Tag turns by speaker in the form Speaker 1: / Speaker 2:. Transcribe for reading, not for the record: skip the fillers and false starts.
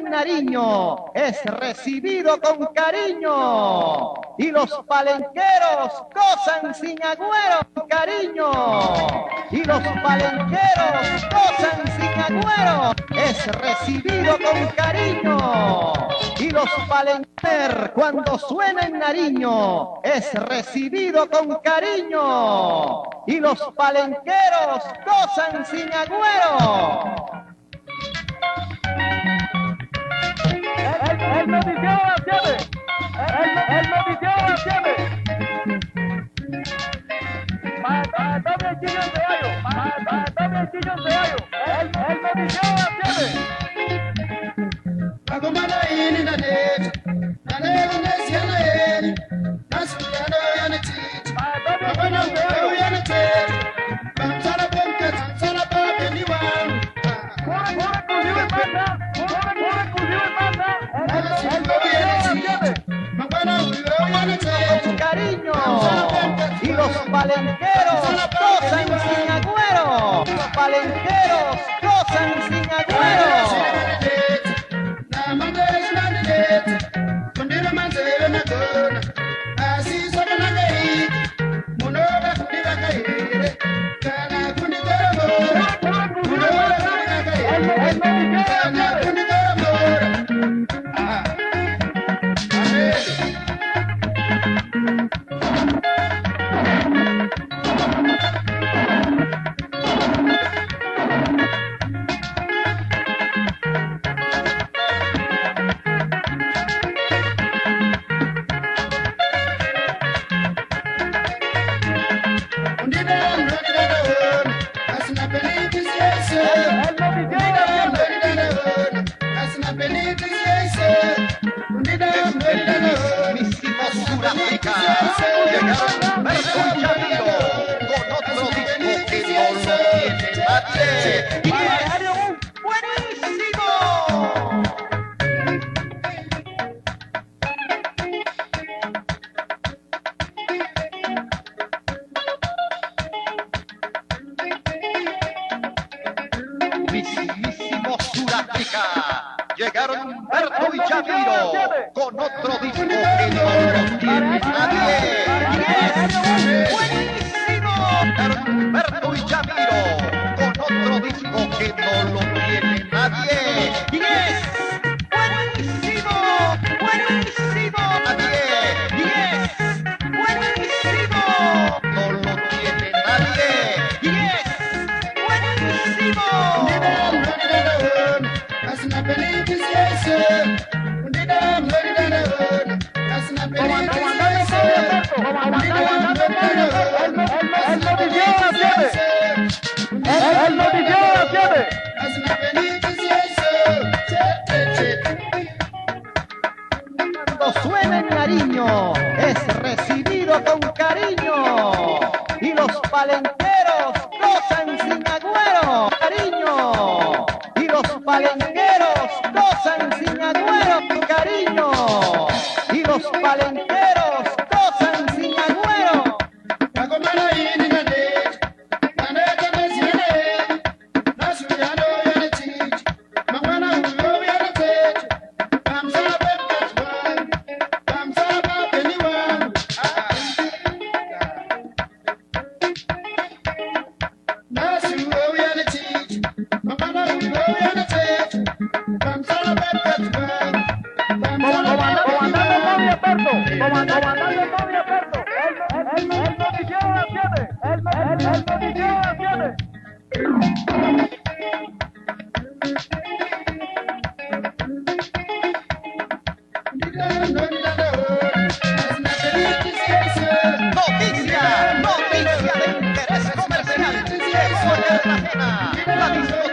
Speaker 1: en Nariño es recibido con cariño y los palenqueros gozan sin agüero, cariño. Y los palenqueros gozan sin agüero, es recibido con cariño. Y los palenqueros cuando suena en Nariño es recibido con cariño. Y los palenqueros gozan sin agüero.
Speaker 2: El noticiero tiene. El noticiero tiene. Para doble chillón de gallo. Para doble chillón de gallo. El noticiero tiene.
Speaker 3: Agumana ini na net. Na net na siana ini. Na suyano yana tit. Agumana uyo yana tit. Bamsala bamka, bamsala bamka niwan.
Speaker 2: Corre cogido en masa. Corre cogido en masa. El noticiero tiene.
Speaker 3: Agumana uyo yana tit.
Speaker 1: Cariño. Y los palenqueros gozan sin agüero. Los palenqueros gozan sin agüero. Sudáfrica, llegaron Humberto y Yamiro con otro disco que no lo tiene nadie. ¡Y es buenísimo! Mismísimo Sudáfrica, llegaron Humberto y Yamiro con otro disco que no lo tiene nadie. ¡Y es buenísimo! Humberto y Yamiro con otro disco que no lo tiene nadie. ¡Y es buenísimo! ¡Buenísimo! Nadie. ¡Y es buenísimo! No lo tiene nadie. ¡Y es buenísimo!
Speaker 2: El noticiero tiene.
Speaker 1: Cuando suena en Nariño es recibido con cariño y los palenqueros gozan sin agüero, cariño. Y los palenqueros gozan sin agüero, cariño. Y los palenqueros gozan sin agüero.
Speaker 3: Agumana ini na net. Na net na siana ini. Na suyano yana tit. Agumana uyo yana tit. Bamsala bamka niwan. Bamsala bamka niwan. Na suyo yana tit. Agumana uyo yana tit. Bamsala bamka niwan.
Speaker 2: Comandante Tony Aperto. Comandante Tony Aperto. El noticiero tiene. El noticiero tiene.
Speaker 1: Noticia de interés comercial. Que suena en la